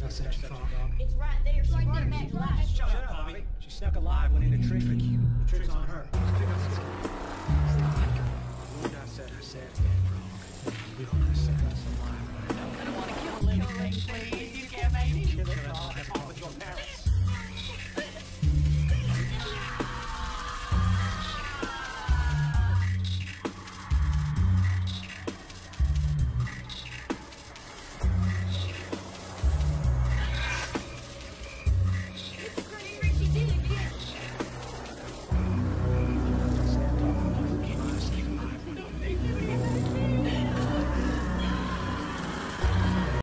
not such a dog. It's right there. She's right there, back alive. Shut up, Bobby. She snuck alive when in a trick. The trick's on her. Wound I said.